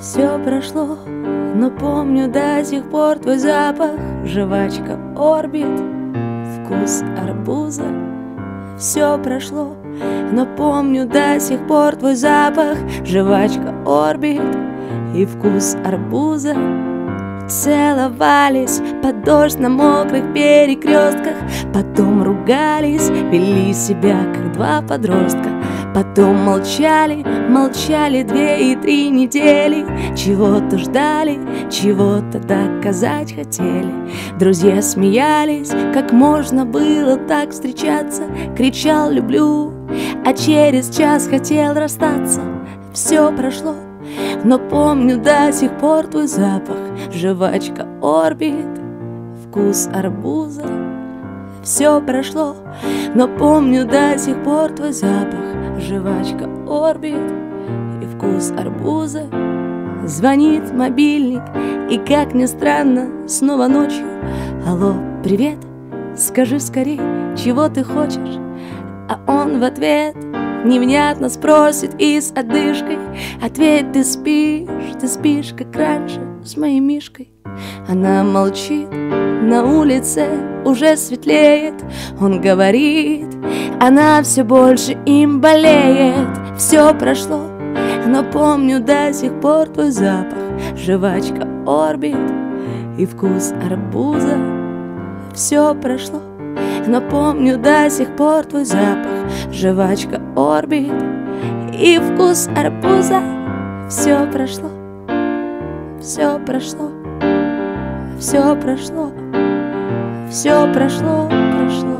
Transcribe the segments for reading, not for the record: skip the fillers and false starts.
Все прошло, но помню до сих пор твой запах. Жвачка Орбит, вкус арбуза. Все прошло, но помню до сих пор твой запах. Жвачка Орбит и вкус арбуза. Целовались под дождь на мокрых перекрестках, потом ругались, вели себя как два подростка. Потом молчали, молчали 2 и 3 недели. Чего-то ждали, чего-то доказать хотели. Друзья смеялись, как можно было так встречаться. Кричал «люблю», а через час хотел расстаться. Все прошло, но помню до сих пор твой запах. Жвачка Орбит, вкус арбуза. Все прошло, но помню до сих пор твой запах. Жвачка Орбит и вкус арбуза. Звонит мобильник, и как ни странно, снова ночью. Алло, привет, скажи скорей, чего ты хочешь? А он в ответ невнятно спросит и с одышкой: ответь, ты спишь, как раньше, с моей Мишкой. Она молчит, на улице уже светлеет. Он говорит, она все больше им болеет. Все прошло, но помню до сих пор твой запах. Жвачка Орбит и вкус арбуза. Все прошло, но помню до сих пор твой запах. Жвачка Орбит и вкус арбуза. Все прошло, все прошло, все прошло, все прошло, прошло.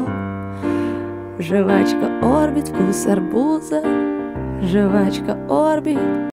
Жвачка Орбит, вкус арбуза. Жвачка Орбит.